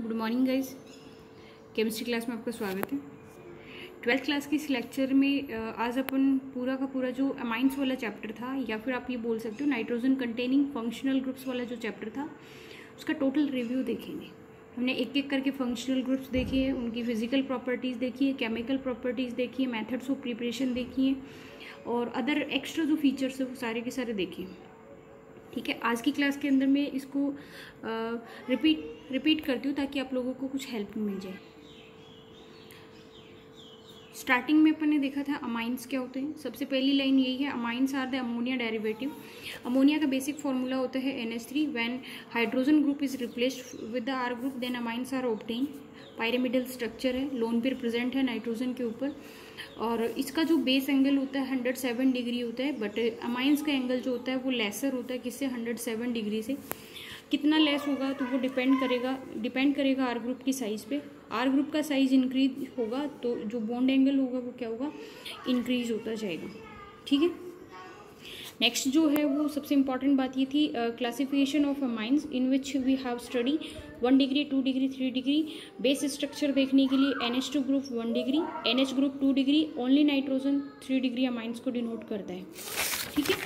Good morning guys. Chemistry class में आपका स्वागत है। 12th क्लास की इस लेक्चर में आज अपन पूरा का पूरा जो अमाइंस वाला चैप्टर था, या फिर आप ये बोल सकते हो नाइट्रोजन कंटेनिंग फंक्शनल ग्रुप्स वाला जो चैप्टर था, उसका टोटल रिव्यू देखेंगे। हमने एक एक करके फंक्शनल ग्रुप्स देखे हैं, उनकी फिजिकल प्रॉपर्टीज़ देखी है, केमिकल प्रॉपर्टीज़ देखी है, मेथड्स ऑफ प्रिपरेशन देखी है, और अदर एक्स्ट्रा जो फीचर्स है वो सारे के सारे देखे। ठीक है, आज की क्लास के अंदर मैं इसको रिपीट करती हूँ ताकि आप लोगों को कुछ हेल्प मिल जाए। स्टार्टिंग में अपन ने देखा था अमाइंस क्या होते हैं। सबसे पहली लाइन यही है, amines are the ammonia derivative. Ammonia का बेसिक फॉर्मूला होता है NH3। When hydrogen group is replaced with the R group then amines are obtain. Pyramidal structure है, लोन पेयर प्रेजेंट है नाइट्रोजन के ऊपर, और इसका जो बेस एंगल होता है 107 डिग्री होता है, बट अमाइंस का एंगल जो होता है वो लेसर होता है। किससे? 107 डिग्री से। कितना लेस होगा तो वो डिपेंड करेगा आर ग्रुप की साइज पे। आर ग्रुप का साइज इंक्रीज होगा तो जो बॉन्ड एंगल होगा वो क्या होगा? इंक्रीज होता जाएगा। ठीक है, नेक्स्ट जो है वो सबसे इंपॉर्टेंट बात ये थी, classification of amines in which we have study 1 degree 2 degree 3 degree. Base structure देखने के लिए NH2 group 1 degree, NH group 2 degree, only nitrogen 3 degree amines को डिनोट करता है। ठीक है,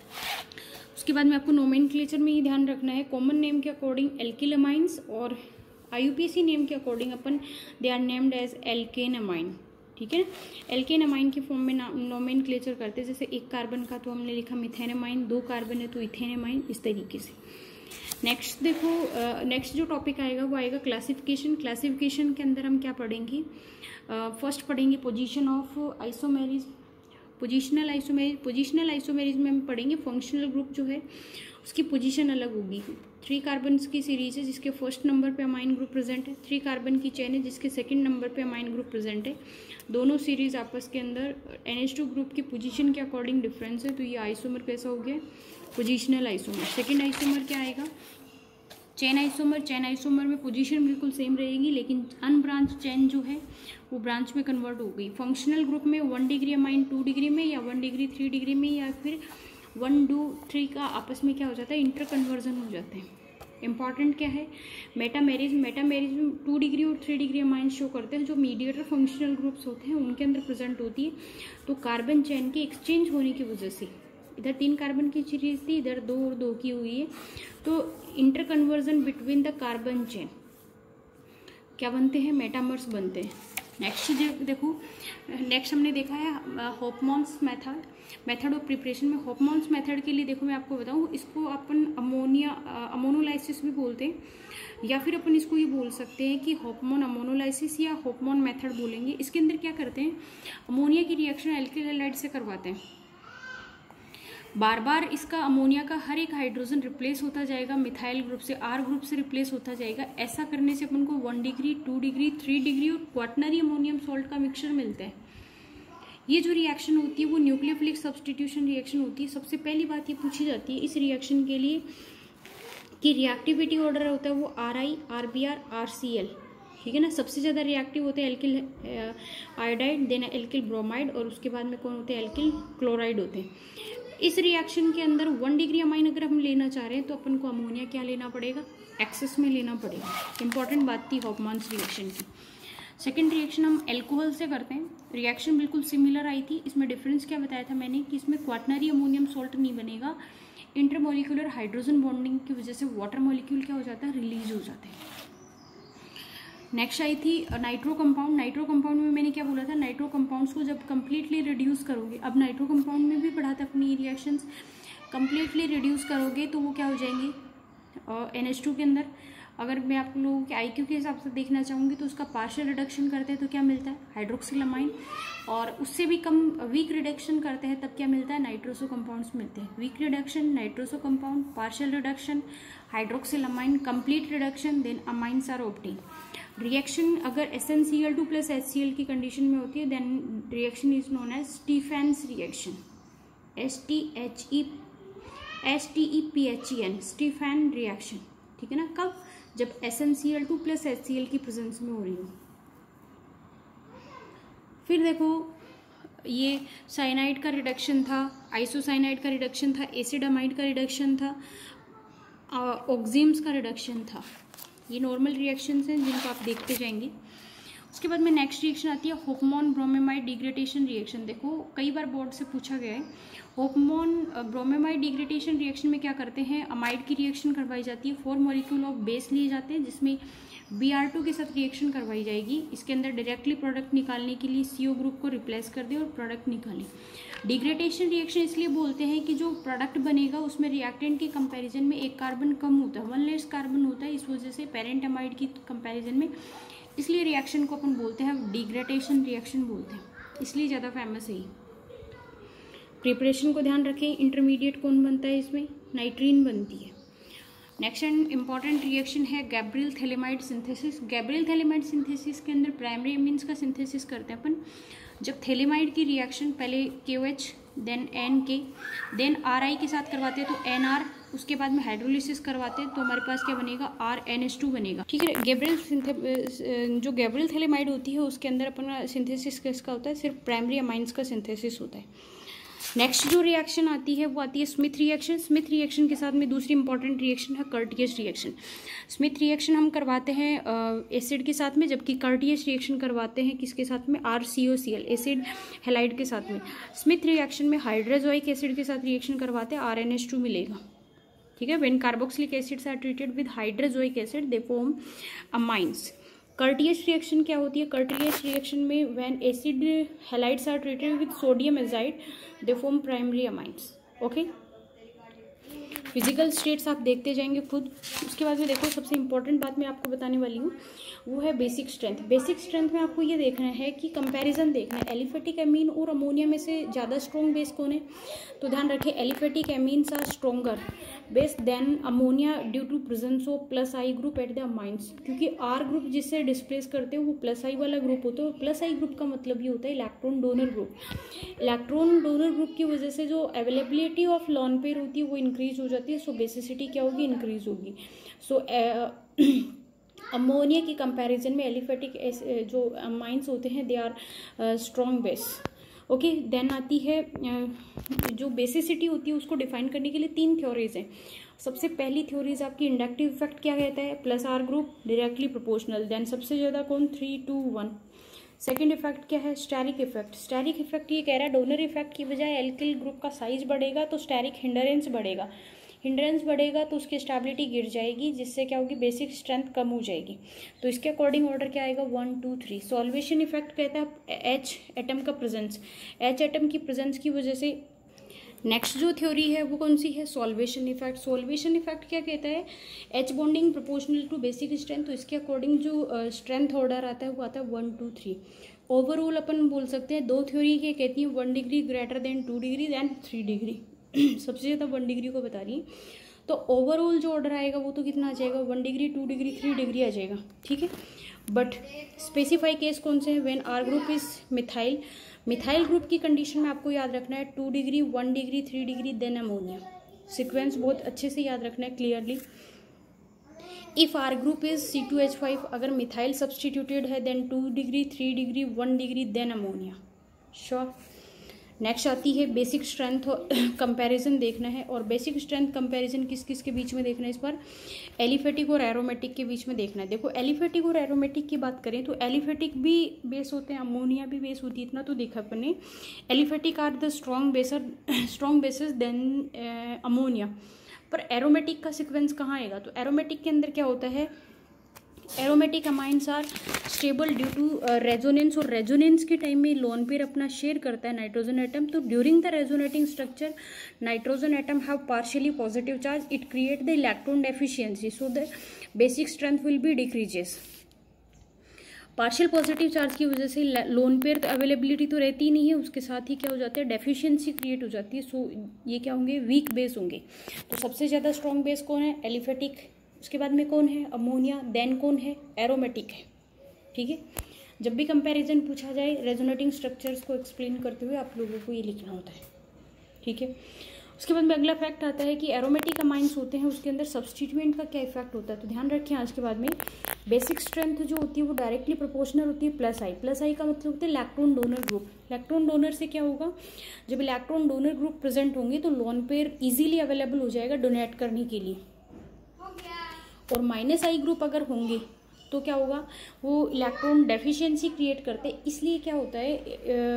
उसके बाद में आपको नोमेनक्लेचर में ही ध्यान रखना है। कॉमन नेम के अकॉर्डिंग एल्किल अमाइंस, और IUPAC नेम के अकॉर्डिंग अपन they are named as alkane amine. ठीक है, एल्केन अमाइन की फॉर्म में नोमेनक्लेचर करते हैं। जैसे एक कार्बन का तो हमने लिखा मिथेन अमाइन, 2 कार्बन है तो इथेन अमाइन, इस तरीके से। नेक्स्ट देखो, नेक्स्ट जो टॉपिक आएगा वो आएगा क्लासिफिकेशन। क्लासिफिकेशन के अंदर हम क्या पढ़ेंगे? फर्स्ट पढ़ेंगे position of isomerism, positional isomerism में हम पढ़ेंगे फंक्शनल ग्रुप जो है उसकी पोजीशन अलग होगी। 3 कार्बन की सीरीज है जिसके फर्स्ट नंबर पे अमाइन ग्रुप प्रेजेंट है, 3 कार्बन की चेन है जिसके सेकंड नंबर पे अमाइन ग्रुप प्रेजेंट है। दोनों सीरीज आपस के अंदर NH2 ग्रुप की पोजीशन के अकॉर्डिंग डिफरेंस है, तो ये आइसोमर कैसा हो गया? Positional isomer. सेकंड आइसोमर क्या आएगा? Chain isomer. चेन आइसोमर में पोजीशन बिल्कुल सेम रहेगी, लेकिन अनब्रांच चेन जो है वो ब्रांच में कन्वर्ट हो गई। फंक्शनल ग्रुप में 1 डिग्री अमाइन 2 डिग्री में, या 1 डिग्री 3 डिग्री में, या फिर 1 2 3 का आपस में क्या हो जाता है? इंटर कन्वर्जन हो जाते हैं। इंपॉर्टेंट क्या है? मेटामेरिज में 2 डिग्री और 3 डिग्री अमाइन शो करते हैं। जो मीडिएटर फंक्शनल ग्रुप्स होते हैं उनके अंदर प्रेजेंट होती है। तो कार्बन चेन के एक्सचेंज होने की वजह से, इधर 3 कार्बन की सीरीज थी, इधर 2 और 2 की हुई है, तो interconversion between the carbon chain क्या बनते हैं? मेटामर्स बनते हैं। नेक्स्ट देखो, नेक्स्ट हमने देखा है होफमैन्स मेथड ऑफ प्रिपरेशन में। होफमैन्स मेथड के लिए देखो मैं आपको बताऊं, इसको अपन अमोनोलाइसिस भी बोलते हैं, या फिर अपन इसको ये बोल सकते हैं कि होफमैन अमोनोलाइसिस या होफमैन मेथड बोलेंगे। इसके अंदर क्या करते हैं? अमोनिया की रिएक्शन एल्किल हैलाइड से करवाते हैं। बार बार इसका अमोनिया का हर एक हाइड्रोजन रिप्लेस होता जाएगा मिथाइल ग्रुप से, R ग्रुप से रिप्लेस होता जाएगा। ऐसा करने से अपन को 1 डिग्री 2 डिग्री 3 डिग्री और क्वाटनरी अमोनियम सॉल्ट का मिक्सचर मिलता है। ये जो रिएक्शन होती है वो न्यूक्लियोफिलिक सब्सटीट्यूशन रिएक्शन होती है। सबसे पहली बात ये पूछी जाती है इस रिएक्शन के लिए कि रिएक्टिविटी ऑर्डर होता है वो RI, RBr, RCl। ठीक है ना, सबसे ज़्यादा रिएक्टिव होते हैं alkyl iodide, then alkyl bromide, और उसके बाद में कौन होते हैं? एल्किल क्लोराइड होते हैं। इस रिएक्शन के अंदर 1 डिग्री अमाइन अगर हम लेना चाह रहे हैं तो अपन को अमोनिया क्या लेना पड़ेगा? एक्सेस में लेना पड़ेगा। इंपॉर्टेंट बात थी होफमैन्स रिएक्शन की। सेकेंड रिएक्शन हम एल्कोहल से करते हैं। रिएक्शन बिल्कुल सिमिलर आई थी। इसमें डिफरेंस क्या बताया था मैंने कि इसमें क्वाटनरी अमोनियम सॉल्ट नहीं बनेगा। इंटरमोलिकुलर हाइड्रोजन बॉन्डिंग की वजह से वाटर मॉलिक्यूल क्या हो जाता है? रिलीज हो जाते हैं। नेक्स्ट आई थी नाइट्रो कंपाउंड। नाइट्रो कंपाउंड में मैंने क्या बोला था? नाइट्रो कंपाउंड्स को जब कम्प्लीटली रिड्यूस करोगे, अब नाइट्रो कंपाउंड में भी पढ़ा था अपनी रिएक्शंस, कम्प्लीटली रिड्यूस करोगे तो वो क्या हो जाएंगे? NH2 के अंदर अगर मैं आप लोगों के IQ के हिसाब से देखना चाहूँगी तो उसका पार्शियल रिडक्शन करते हैं तो क्या मिलता है? Hydroxyl amine. और उससे भी कम वीक रिडक्शन करते हैं तब क्या मिलता है? नाइट्रोसो कंपाउंड्स मिलते हैं। Weak reduction, nitroso compound, partial reduction, hydroxyl amine, complete reduction, then amines are obtain. Reaction अगर SnCl2 प्लस HCl की कंडीशन में होती है then reaction is known as Stephen's reaction, STEPHEN, Stephen reaction. ठीक है ना, कब? जब SnCl2 प्लस HCl की प्रेजेंस में हो रही हो। फिर देखो ये साइनाइड का रिडक्शन था, आइसोसाइनाइड का रिडक्शन था, एसिड अमाइड का रिडक्शन था, ऑक्सीम्स का रिडक्शन था। ये नॉर्मल रिएक्शंस हैं जिनको आप देखते जाएंगे। उसके बाद में नेक्स्ट रिएक्शन आती है होफमैन ब्रोमेमाइड डिग्रेडेशन रिएक्शन। देखो कई बार बोर्ड से पूछा गया है। होफमैन ब्रोमेमाइड डिग्रेडेशन रिएक्शन में क्या करते हैं, अमाइड की रिएक्शन करवाई जाती है, 4 मॉलिक्यूल ऑफ बेस लिए जाते हैं जिसमें Br2 के साथ रिएक्शन करवाई जाएगी। इसके अंदर डायरेक्टली प्रोडक्ट निकालने के लिए CO ग्रुप को रिप्लेस कर दे और प्रोडक्ट निकालें। डिग्रेडेशन रिएक्शन इसलिए बोलते हैं कि जो प्रोडक्ट बनेगा उसमें रिएक्टेंट के कंपैरिजन में एक कार्बन कम होता है, 1 लेस कार्बन होता है, इस वजह से पेरेंट अमाइड की कंपैरिजन में, इसलिए रिएक्शन को अपन बोलते हैं डिग्रेडेशन रिएक्शन बोलते हैं, इसलिए ज़्यादा फेमस है। प्रिपरेशन को ध्यान रखें, इंटरमीडिएट कौन बनता है इसमें, नाइट्रीन बनती है। नेक्स्ट एंड इम्पॉर्टेंट रिएक्शन है Gabriel phthalimide synthesis. Gabriel phthalimide synthesis के अंदर प्राइमरी अमीन्स का सिंथेसिस करते हैं अपन। जब थैलेमाइड की रिएक्शन पहले KOH then NK then RI के साथ करवाते हैं तो NR, उसके बाद में हाइड्रोलिसिस करवाते हैं तो हमारे पास क्या बनेगा, RNH2 बनेगा। ठीक है, जो गैब्रियल थैलेमाइड होती है उसके अंदर अपना सिंथेसिस किसका होता है, सिर्फ प्राइमरी अमाइंस का सिंथेसिस होता है। नेक्स्ट जो रिएक्शन आती है वो आती है स्मिथ रिएक्शन। स्मिथ रिएक्शन के साथ में दूसरी इंपॉर्टेंट रिएक्शन है कर्टियस रिएक्शन। स्मिथ रिएक्शन हम करवाते हैं एसिड के साथ में, जबकि कर्टियस रिएक्शन करवाते हैं किसके साथ में, RCOCl एसिड हैलाइड के साथ में। स्मिथ रिएक्शन में हाइड्रोजोइक एसिड के साथ रिएक्शन करवाते हैं, RNH2 मिलेगा। ठीक है, when carboxylic acids are treated with hydrazoic acid they form amines. Curtius reaction क्या होती है, कर्टियस रिएक्शन में when acid halides are treated with sodium azide they form primary amines. Okay, physical states आप देखते जाएंगे खुद। उसके बाद में देखो सबसे इंपॉर्टेंट बात मैं आपको बताने वाली हूँ वो है बेसिक स्ट्रेंथ। बेसिक स्ट्रेंथ में आपको ये देखना है कि कंपैरिजन देखना है, एलिफेटिक एमीन और अमोनिया में से ज़्यादा स्ट्रॉन्ग बेस कौन है। तो ध्यान रखिए aliphatic amines are stronger base than ammonia due to presence of +I group at the amines, क्योंकि R ग्रुप जिससे डिस्प्लेस करते हैं वो +I वाला ग्रुप होता है। और +I ग्रुप का मतलब ये होता है electron donor group. Electron donor group की वजह से जो अवेलेबिलिटी ऑफ लॉन पेयर होती है वो इंक्रीज हो जाती है, सो बेसिसिटी क्या होगी, इंक्रीज होगी। सो अमोनिया की कंपैरिजन में एलिफेटिक जो अमाइंस होते हैं they are strong base. Okay, then आती है जो बेसिसिटी होती है उसको डिफाइन करने के लिए 3 थ्योरीज हैं। सबसे पहली थ्योरीज आपकी इंडक्टिव इफेक्ट क्या कहता है, +R group directly proportional, then सबसे ज़्यादा कौन, 3 to 1। सेकेंड इफेक्ट क्या है, स्टेरिक इफेक्ट। स्टेरिक इफेक्ट ये कह रहा है डोनर इफेक्ट की बजाय एल्किल ग्रुप का साइज बढ़ेगा तो स्टेरिक हिंडरेंस बढ़ेगा, हिंड्रेंस बढ़ेगा तो उसकी स्टेबिलिटी गिर जाएगी, जिससे क्या होगी, बेसिक स्ट्रेंथ कम हो जाएगी। तो इसके अकॉर्डिंग ऑर्डर क्या आएगा, 1 2 3। सॉल्वेशन इफेक्ट कहता है H एटम का प्रेजेंस, H एटम की प्रेजेंस की वजह से। नेक्स्ट जो थ्योरी है वो कौन सी है, सॉल्वेशन इफेक्ट। सॉल्वेशन इफेक्ट क्या कहता है, H bonding proportional to basic strength, तो इसके अकॉर्डिंग जो स्ट्रेंथ ऑर्डर आता है वो आता है 1 2 3। ओवरऑल अपन बोल सकते हैं 2 थ्योरी के कहती है 1 degree greater than 2 degree than 3 degree. सबसे ज़्यादा 1 डिग्री को बता रही है, तो ओवरऑल जो ऑर्डर आएगा वो तो कितना आ जाएगा, 1 डिग्री 2 डिग्री 3 डिग्री आ जाएगा। ठीक है, बट स्पेसिफाई केस कौन से हैं, when R group is methyl. Methyl group की कंडीशन में आपको याद रखना है 2 degree 1 degree 3 degree than ammonia. Sequence बहुत अच्छे से याद रखना है clearly. If R group is C2H5, अगर मिथाइल सब्सटीट्यूटेड है then 2 degree 3 degree 1 degree than ammonia. Sure. Next आती है बेसिक स्ट्रेंथ कंपैरिजन देखना है, और बेसिक स्ट्रेंथ कंपैरिजन किस किस के बीच में देखना है, इस पर एलिफेटिक और एरोमेटिक के बीच में देखना है। देखो एलिफेटिक और एरोमेटिक की बात करें तो एलिफेटिक भी बेस होते हैं, अमोनिया भी बेस होती है, इतना तो देखा अपन ने। Aliphatic are the strong bases than ammonia. पर एरोमेटिक का सिक्वेंस कहाँ आएगा, तो एरोमेटिक के अंदर क्या होता है, aromatic amines are stable due to resonance, और रेजोनेंस के टाइम में लोन पेयर अपना शेयर करता है नाइट्रोजन एटम। तो during the resonating structure nitrogen atom have partially positive charge, it create the electron deficiency, so the basic strength will be decreases. Partial positive charge की वजह से lone pair availability तो रहती ही नहीं है, उसके साथ ही क्या हो जाता है, डेफिशिएंसी क्रिएट हो जाती है। सो ये क्या होंगे, वीक बेस होंगे। तो सबसे ज़्यादा स्ट्रॉन्ग बेस कौन है, एलिफेटिक। उसके बाद में कौन है, अमोनिया। देन कौन है, एरोमेटिक है। ठीक है, जब भी कंपैरिजन पूछा जाए रेजोनेटिंग स्ट्रक्चर्स को एक्सप्लेन करते हुए आप लोगों को ये लिखना होता है। ठीक है, उसके बाद में अगला फैक्ट आता है कि एरोमेटिक अमाइंस होते हैं उसके अंदर सब्स्टिट्यूएंट का क्या इफेक्ट होता है। तो ध्यान रखें आज के बाद में बेसिक स्ट्रेंथ जो होती है वो डायरेक्टली प्रोपोर्शनल होती है +I। +I का मतलब होता है electron donor group. Electron donor से क्या होगा, जब इलेक्ट्रॉन डोनर ग्रुप प्रेजेंट होंगे तो लोन पेयर इजीली अवेलेबल हो जाएगा डोनेट करने के लिए। और माइनस आई ग्रुप अगर होंगे तो क्या होगा, वो इलेक्ट्रॉन डेफिशिएंसी क्रिएट करते, इसलिए क्या होता है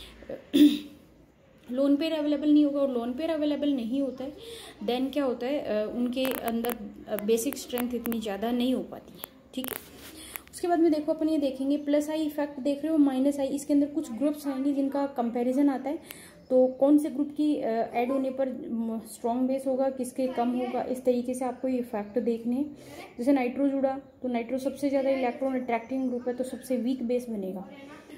लोन पेयर अवेलेबल नहीं होगा, और लोन पेयर अवेलेबल नहीं होता है देन क्या होता है उनके अंदर बेसिक स्ट्रेंथ इतनी ज़्यादा नहीं हो पाती है। ठीक है, उसके बाद में देखो अपन ये देखेंगे प्लस आई इफेक्ट देख रहे हो, माइनस आई, इसके अंदर कुछ ग्रुप्स आएंगे जिनका कंपैरिजन आता है, तो कौन से ग्रुप की ऐड होने पर स्ट्रॉन्ग बेस होगा, किसके कम होगा, इस तरीके से आपको ये इफेक्ट देखने हैं। जैसे नाइट्रो जुड़ा तो नाइट्रो सबसे ज़्यादा इलेक्ट्रॉन अट्रैक्टिंग ग्रुप है तो सबसे वीक बेस बनेगा।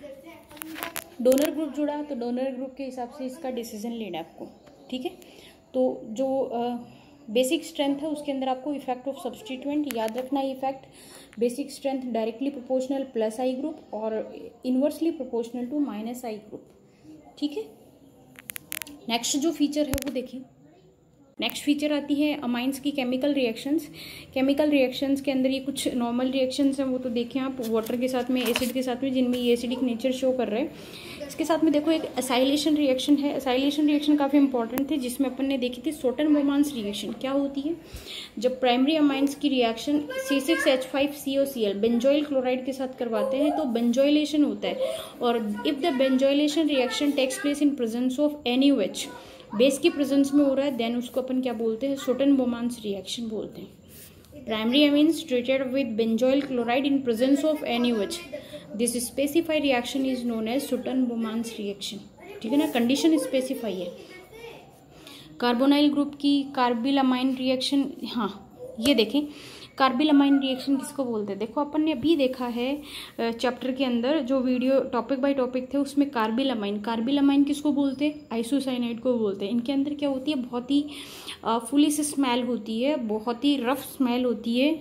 डोनर ग्रुप जुड़ा तो डोनर ग्रुप के हिसाब से इसका डिसीजन लेना है आपको। ठीक है, तो जो बेसिक स्ट्रेंथ है उसके अंदर आपको इफेक्ट ऑफ सब्सटीट्यूएंट याद रखना है। Effect basic strength directly proportional plus I group और inversely proportional to minus I group. ठीक है, नेक्स्ट जो फीचर है वो देखिए। नेक्स्ट फीचर आती है अमाइंस की केमिकल रिएक्शंस। केमिकल रिएक्शंस के अंदर ये कुछ नॉर्मल रिएक्शंस हैं वो तो देखें आप, वाटर के साथ में, एसिड के साथ में, जिनमें ये एसिडिक नेचर शो कर रहे हैं। इसके साथ में देखो एक एसाइलेशन रिएक्शन है। एसाइलेशन रिएक्शन काफ़ी इंपॉर्टेंट थे, जिसमें अपन ने देखी थी सोटन-बोमान्स रिएक्शन। क्या होती है, जब प्राइमरी अमाइंस की रिएक्शन C6H5COCl बेंजोइल क्लोराइड के साथ करवाते हैं तो बेंजोइलेशन होता है, और if the benzoylation reaction takes place in presence of NaOH, base की प्रेजेंस में हो रहा है, देन उसको अपन क्या बोलते हैं, सोटन-बोमान्स रिएक्शन बोलते हैं। Primary amines treated with benzoyl chloride in presence of NaOH, this specified reaction is known as Schotten Baumann's reaction. ठीक है ना, कंडीशन स्पेसिफाई है। कार्बोनाइल ग्रुप की कार्बिल अमाइन रिएक्शन, हाँ ये देखें कार्बिल अमाइन रिएक्शन किसको बोलते हैं। देखो अपन ने अभी देखा है चैप्टर के अंदर जो वीडियो टॉपिक बाय टॉपिक थे उसमें कार्बिल अमाइन किसको बोलते हैं, आइसोसाइनाइड को बोलते हैं। इनके अंदर क्या होती है, बहुत ही फुलिश स्मेल होती है, बहुत ही रफ स्मेल होती है।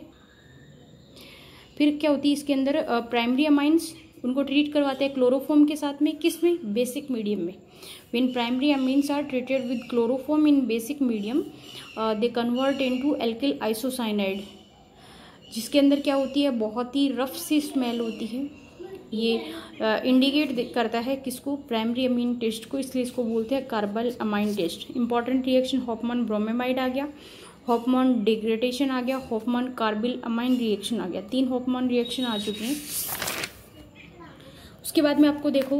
फिर क्या होती है इसके अंदर प्राइमरी अमाइंस, उनको ट्रीट करवाते हैं क्लोरोफॉर्म के साथ में, किस में, बेसिक मीडियम में। When primary amines are treated with chloroform in basic medium they convert into alkyl isocyanide, जिसके अंदर क्या होती है, बहुत ही रफ सी स्मेल होती है। ये इंडिकेट करता है किसको, प्राइमरी अमीन टेस्ट को, इसलिए इसको बोलते हैं carbyl amine test. Important reaction Hofmann bromamide आ गया, हॉफमैन डिग्रेडेशन आ गया, हॉफमैन कार्बिल अमाइन रिएक्शन आ गया। 3 हॉफमैन रिएक्शन आ चुके हैं। उसके बाद में आपको देखो,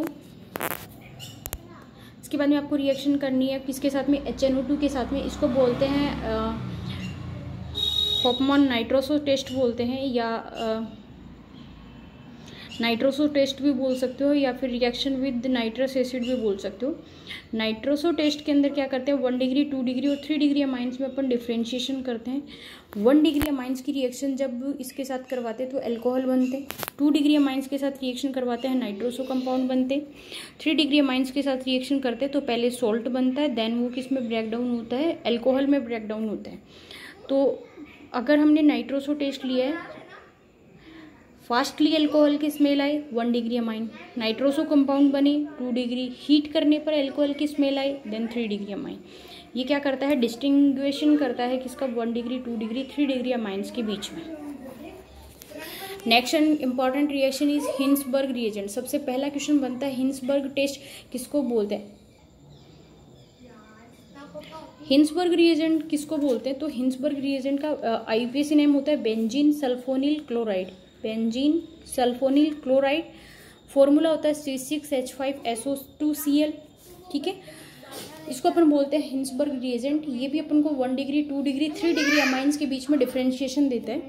इसके बाद में आपको रिएक्शन करनी है किसके साथ में, HNO2 के साथ में। इसको बोलते हैं हॉफमैन नाइट्रोसो टेस्ट बोलते हैं, या नाइट्रोसो टेस्ट भी बोल सकते हो, या फिर रिएक्शन विद नाइट्रस एसिड भी बोल सकते हो। नाइट्रोसो टेस्ट के अंदर क्या करते हैं, 1 डिग्री, 2 डिग्री और 3 डिग्री अमाइंस में अपन डिफ्रेंशिएशन करते हैं। 1 डिग्री अमाइंस की रिएक्शन जब इसके साथ करवाते हैं तो अल्कोहल बनते, 2 डिग्री अमाइंस के साथ रिएक्शन करवाते हैं नाइट्रोसो कंपाउंड बनते, 3 डिग्री अमाइंस के साथ रिएक्शन करते हैं तो पहले सॉल्ट बनता है, देन वो किस में ब्रेक डाउन होता है, अल्कोहल में ब्रेक डाउन होता है। तो अगर हमने नाइट्रोसो टेस्ट लिया है, फास्टली अल्कोहल की स्मेल आई, 1 डिग्री अमाइन, नाइट्रोसो कंपाउंड बने 2 डिग्री, हीट करने पर अल्कोहल की स्मेल आई, देन 3 डिग्री अमाइन। ये क्या करता है, डिस्टिंग्विशन करता है किसका, 1 डिग्री, 2 डिग्री, 3 डिग्री अमाइंस के बीच में। Next important reaction is Hinsberg reagent. सबसे पहला क्वेश्चन बनता है हिंसबर्ग टेस्ट किसको बोलते हैं, हिंसबर्ग रिएजेंट किसको बोलते हैं। तो हिंसबर्ग रिएजेंट का आईयूपीएसी नेम होता है benzene sulphonyl chloride, benzene sulphonyl chloride. Formula होता है C6H5SO2Cl। ठीक है, इसको अपन बोलते हैं हिंसबर्ग रिएजेंट। ये भी अपन को 1 डिग्री, 2 डिग्री, 3 डिग्री अमाइंस के बीच में डिफ्रेंशिएशन देता है।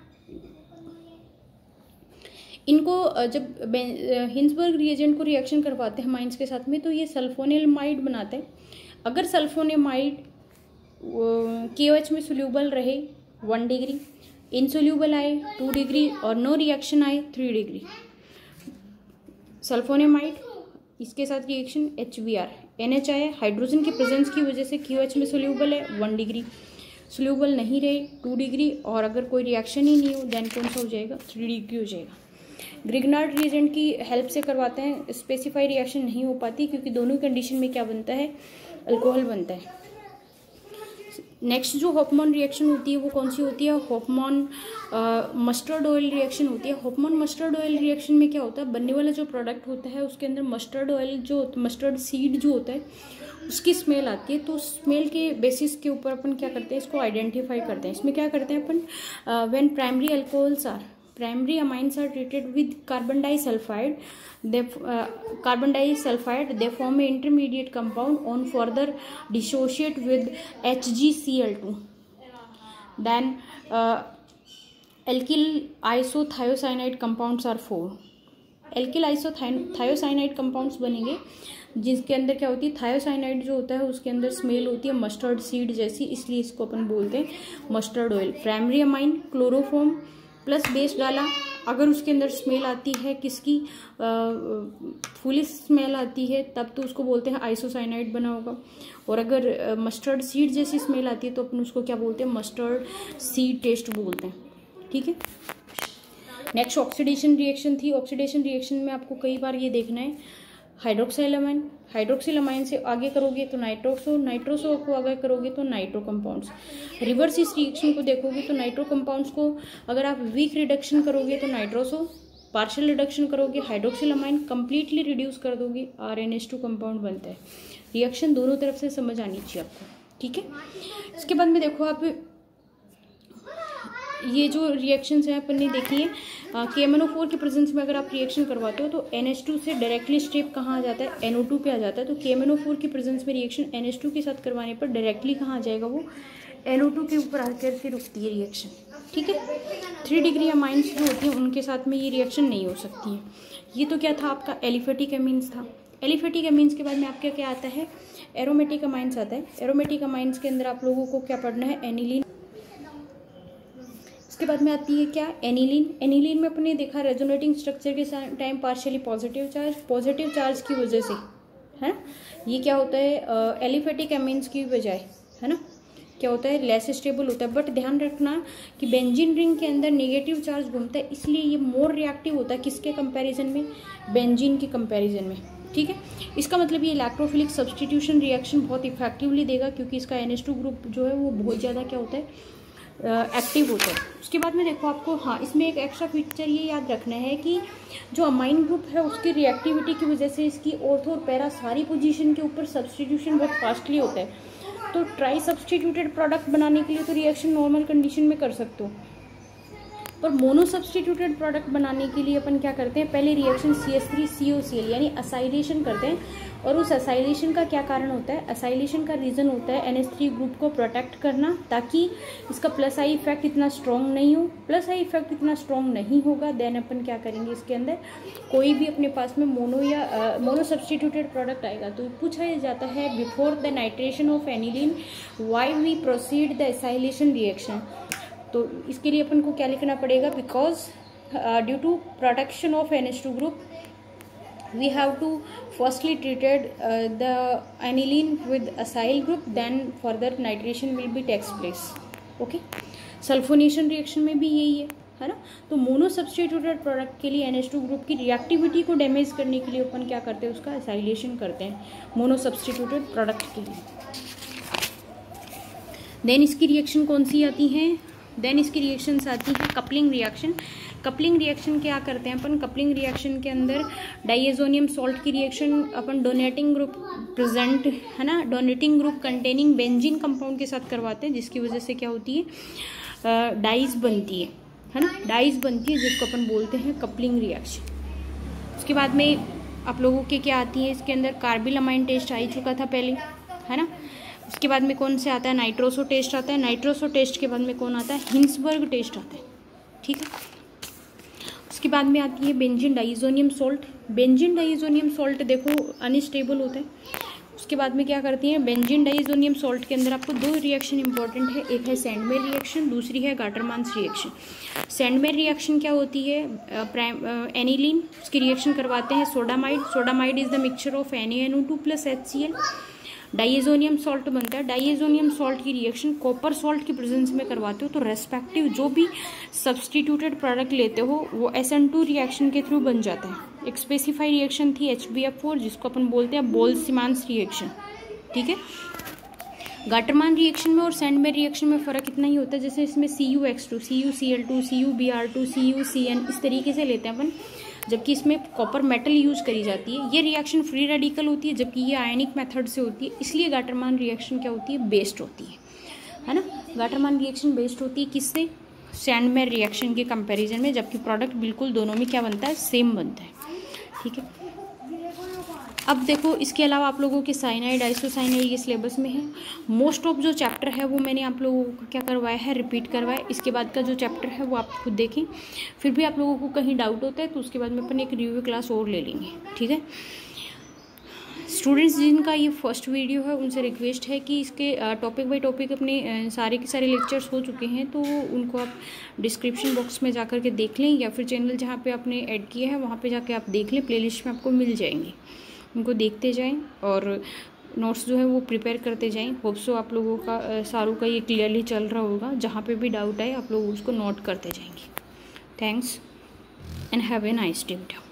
इनको जब हिंसबर्ग रिएजेंट को रिएक्शन करवाते हैं अमाइंस के साथ में तो ये सल्फोनिलमाइड बनाते हैं। अगर सल्फोनेमाइड KOH में सोल्यूबल रहे 1 डिग्री, इनसोल्यूबल आए 2 डिग्री और नो रिएक्शन आए 3 डिग्री। सल्फोनेमाइड इसके साथ रिएक्शन HBr, NH आया, हाइड्रोजन की प्रेजेंस की वजह से KOH में सोल्यूबल है 1 डिग्री, सोल्यूबल नहीं रहे 2 डिग्री, और अगर कोई रिएक्शन ही नहीं हो देन कौन सा हो जाएगा, 3 डिग्री हो जाएगा। ग्रिग्नार्ड रिएजेंट की हेल्प से करवाते हैं, स्पेसिफाई रिएक्शन नहीं हो पाती क्योंकि दोनों कंडीशन में क्या बनता है, अल्कोहल बनता है। नेक्स्ट जो हॉफमैन रिएक्शन होती है वो कौन सी होती है, हॉफमैन मस्टर्ड ऑयल रिएक्शन होती है। हॉफमैन मस्टर्ड ऑयल रिएक्शन में क्या होता है, बनने वाला जो प्रोडक्ट होता है उसके अंदर मस्टर्ड ऑयल जो मस्टर्ड सीड जो होता है उसकी स्मेल आती है। तो स्मेल के बेसिस के ऊपर अपन क्या करते हैं, इसको आइडेंटिफाई करते हैं। इसमें क्या करते हैं अपन, when primary amines are treated with carbon disulphide, they form an intermediate compound on further dissociate with HgCl2, then alkyl isothiocyanide compounds are 4 alkyl isothiocyanide compounds बनेंगे जिसके अंदर क्या होती है, थायोसाइनाइड जो होता है उसके अंदर स्मेल होती है मस्टर्ड सीड जैसी, इसलिए इसको अपन बोलते हैं mustard oil. Primary amine chloroform plus base डाला, अगर उसके अंदर स्मेल आती है किसकी, फुली स्मेल आती है तब तो उसको बोलते हैं आइसोसाइनाइड बना होगा। और अगर मस्टर्ड सीड जैसी स्मेल आती है तो अपन उसको क्या बोलते हैं, मस्टर्ड सीड टेस्ट बोलते हैं। ठीक है, नेक्स्ट ऑक्सीडेशन रिएक्शन थी। ऑक्सीडेशन रिएक्शन में आपको कई बार ये देखना है, हाइड्रोक्सिल अमाइन से आगे करोगे तो नाइट्रोसो को आगे करोगे तो नाइट्रो कंपाउंड्स। रिवर्स इस रिएक्शन को देखोगे तो नाइट्रो कंपाउंड्स को अगर आप वीक रिडक्शन करोगे तो नाइट्रोसो, पार्शियल रिडक्शन करोगे हाइड्रोक्सिल अमाइन, कंप्लीटली रिड्यूस कर दोगे RnH2 कंपाउंड बनता है। रिएक्शन दोनों तरफ से समझ आनी चाहिए आपको। ठीक है, इसके बाद में देखो आप ये जो रिएक्शंस हैं अपन ने देखी है, KMnO4 के प्रेजेंस में अगर आप रिएक्शन करवाते हो तो NH2 से डायरेक्टली स्टेप कहाँ आ जाता है, NO2 पे आ जाता है। तो KMnO4 के प्रेजेंस में रिएक्शन NH2 के साथ करवाने पर डायरेक्टली कहाँ आ जाएगा, वो NO2 के ऊपर आकर के रुकती है रिएक्शन। ठीक है, 3 डिग्री अमाइंस जो होती हैं उनके साथ में ये रिएक्शन नहीं हो सकती है। ये तो क्या था आपका एलिफेटिक अमीन्स था। एलिफेटिक अमीन्स के बाद में आपका क्या आता है, एरोमेटिक अमाइंस आता है। एरोमेटिक अमाइंस के अंदर आप लोगों को क्या पढ़ना है, एनिलीन। इसके बाद में आती है क्या, एनिलीन। एनिलीन में अपने देखा रेजोनेटिंग स्ट्रक्चर के टाइम पार्शियली पॉजिटिव चार्ज की वजह से, है ना, ये क्या होता है एलिफेटिक अमीन्स की बजाय, है ना, क्या होता है, लेस स्टेबल होता है। बट ध्यान रखना कि बेंजीन रिंग के अंदर नेगेटिव चार्ज घूमता है, इसलिए ये मोर रिएक्टिव होता है किसके कंपैरिजन में, बेंजीन के कंपैरिजन में। ठीक है, इसका मतलब ये इलेक्ट्रोफिलिक सब्सटीट्यूशन रिएक्शन बहुत इफेक्टिवली देगा क्योंकि इसका NH2 ग्रुप जो है वो बहुत ज़्यादा क्या होता है, एक्टिव होता है। उसके बाद में देखो आपको, हाँ, इसमें एक एक्स्ट्रा फीचर ये याद रखना है कि जो अमाइन ग्रुप है उसकी रिएक्टिविटी की वजह से इसकी ऑर्थो और पैरा सारी पोजीशन के ऊपर सब्सटीट्यूशन बहुत फास्टली होता है। तो ट्राई सब्सटीट्यूटेड प्रोडक्ट बनाने के लिए तो रिएक्शन नॉर्मल कंडीशन में कर सकते हो, पर मोनो सब्सटीट्यूटेड प्रोडक्ट बनाने के लिए अपन क्या करते हैं, पहले रिएक्शन CH3COCl यानी असाइलेशन करते हैं। और उस असाइलेशन का क्या कारण होता है, असाइलेशन का रीज़न होता है NH3 ग्रुप को प्रोटेक्ट करना, ताकि इसका प्लस आई इफेक्ट इतना स्ट्रॉन्ग नहीं हो। प्लस आई इफेक्ट इतना स्ट्रॉन्ग नहीं होगा देन अपन क्या करेंगे, इसके अंदर कोई भी अपने पास में मोनो सब्सटीट्यूटेड प्रोडक्ट आएगा तो पूछा जाता है, before the nitration of aniline why we proceed the acylation reaction. तो इसके लिए अपन को क्या लिखना पड़ेगा, because due to protection of NH2 group we have to firstly treated the aniline with acyl group, then further nitration will be takes place. Okay, sulphonation reaction में भी यही है ना। तो मोनो सब्सटीट्यूटेड प्रोडक्ट के लिए NH2 ग्रुप की reactivity को डैमेज करने के लिए अपन क्या करते हैं, उसका असाइलेशन करते हैं मोनो सब्सटीट्यूटेड प्रोडक्ट के लिए। देन इसकी रिएक्शन कौन सी आती हैं, देन इसकी रिएक्शंस आती हैं कपलिंग रिएक्शन। कपलिंग रिएक्शन क्या करते हैं अपन, कपलिंग रिएक्शन के अंदर डाइएजोनियम सॉल्ट की रिएक्शन अपन डोनेटिंग ग्रुप प्रेजेंट, है ना, donating group containing benzene compound के साथ करवाते हैं, जिसकी वजह से क्या होती है, डाइज बनती है ना, डाइज बनती है जिसको अपन बोलते हैं कपलिंग रिएक्शन। उसके बाद में आप लोगों के क्या आती है, इसके अंदर कार्बिल अमाइन टेस्ट आ ही चुका था पहले, है ना। उसके बाद में कौन से आता है, नाइट्रोसो टेस्ट आता है। नाइट्रोसो टेस्ट के बाद में कौन आता है, हिंसबर्ग टेस्ट आता है। ठीक है, उसके बाद में आती है benzene diazonium salt. Benzene diazonium salt देखो अनस्टेबल होता है। उसके बाद में क्या करती हैं, बेंजीन डाइजोनियम सॉल्ट के अंदर आपको 2 रिएक्शन इंपॉर्टेंट है, एक है सैंडमेयर रिएक्शन, दूसरी है गाटरमान्स रिएक्शन। सैंडमेयर रिएक्शन क्या होती है, एनिलीन उसकी रिएक्शन करवाते हैं sodamide. Sodamide is the mixture of NaNO2 + HCl। Diazonium salt बनता है। डाइएजोनियम सॉल्ट की रिएक्शन कॉपर सॉल्ट की प्रेजेंस में करवाते हो तो रेस्पेक्टिव जो भी सब्सटीट्यूटेड प्रोडक्ट लेते हो वो SN2 रिएक्शन के थ्रू बन जाता है। एक स्पेसिफाई रिएक्शन थी HbF4 जिसको अपन बोलते हैं बोल्ट्जमान्स रिएक्शन। ठीक है, गाटरमान रिएक्शन में और सैंडमेयर रिएक्शन में फ़र्क इतना ही होता है, जैसे इसमें CuX2, CuCl2, CuBr2, CuCN इस तरीके से लेते हैं अपन, जबकि इसमें कॉपर मेटल यूज़ करी जाती है। ये रिएक्शन फ्री रेडिकल होती है, जबकि ये आयनिक मेथड से होती है, इसलिए गाटरमान रिएक्शन क्या होती है, बेस्ड होती है ना। गाटरमान रिएक्शन बेस्ड होती है किससे, सैंडमेयर रिएक्शन के कंपैरिजन में, जबकि प्रोडक्ट बिल्कुल दोनों में क्या बनता है, सेम बनता है। ठीक है, अब देखो इसके अलावा आप लोगों के साइनाइड, आइसोसाइनाइड ये सिलेबस में है। मोस्ट ऑफ जो चैप्टर है वो मैंने आप लोगों को क्या करवाया है, रिपीट करवाया। इसके बाद का जो चैप्टर है वो आप खुद देखें, फिर भी आप लोगों को कहीं डाउट होता है तो उसके बाद में अपन एक रिव्यू क्लास और ले लेंगे। ठीक है स्टूडेंट्स, जिनका ये फर्स्ट वीडियो है उनसे रिक्वेस्ट है कि इसके टॉपिक बाय टॉपिक अपने सारे के सारे लेक्चर्स हो चुके हैं, तो उनको आप डिस्क्रिप्शन बॉक्स में जाकर के देख लें, या फिर चैनल जहाँ पे आपने ऐड किया है वहाँ पे जाके आप देख लें, प्लेलिस्ट में आपको मिल जाएंगे, उनको देखते जाएं और नोट्स जो है वो प्रिपेयर करते जाएं। होप सो आप लोगों का सारों का ये क्लियरली चल रहा होगा, जहाँ पे भी डाउट आए आप लोग उसको नोट करते जाएंगे। Thanks and have a nice day.